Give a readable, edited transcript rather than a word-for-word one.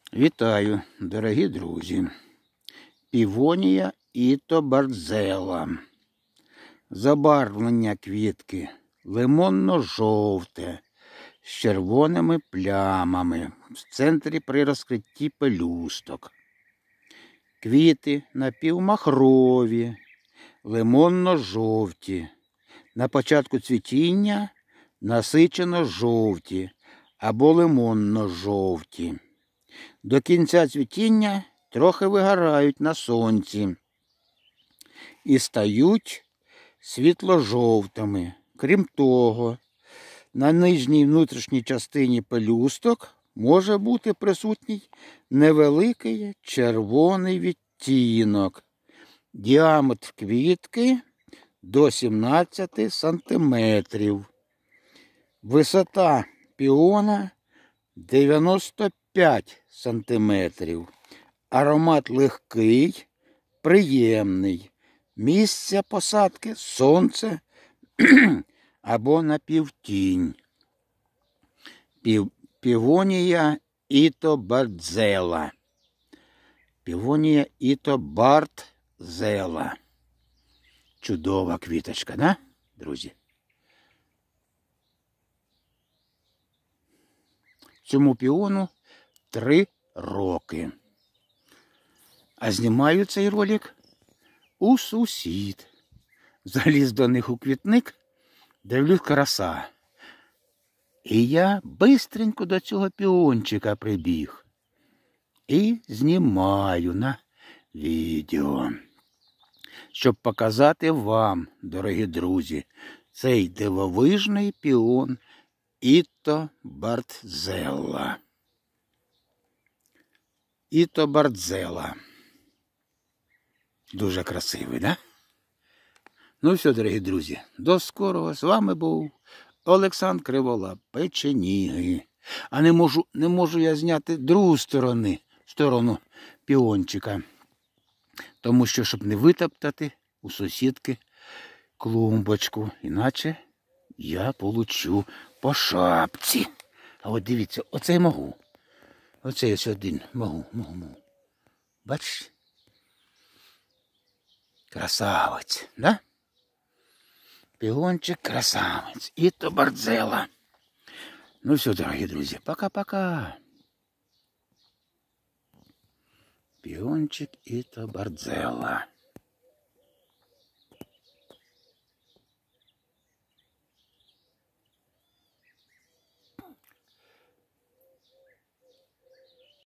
Вітаю, дорогі друзі! Півонія ітобарзела. Забарвлення квітки лимонно-жовте з червоними плямами в центрі при розкритті пелюсток. Квіти напівмахрові, лимонно-жовті. На початку цвітіння насичено-жовті або лимонно-жовті. До кінця цвітіння трохи вигорають на сонці і стають світло-жовтими. Крім того, на нижній внутрішній частині пелюсток може бути присутній невеликий червоний відтінок. Діаметр квітки до 17 см. Висота піона 95 сантиметрів. Аромат легкий, приємний. Місце посадки – сонце або напівтінь. Півонія ітобарзела. Півонія ітобарзела. Чудова квіточка, да, друзі? Цьому піону 3 роки. А знімаю цей ролик у сусід. Заліз до них у квітник, дивлюсь, краса. І я бистренько до цього піончика прибіг. І знімаю на відео. Щоб показати вам, дорогі друзі, цей дивовижний піон ітобарзела. Ітобарзела. Дуже красивий, да? Ну все, дорогі друзі, до скорого. З вами був Олександр Криволап, Печеніги. А не можу я зняти другу сторону піончика. Тому що, щоб не витоптати у сусідки клумбочку. Іначе я получу по шапці. А от дивіться, оце я можу. Оце ось один можу. Бачиш? Красавець, да? Піончик красавець. Ітобарзела. Ну все, дорогі друзі, пока-пока. Піончик ітобарзела.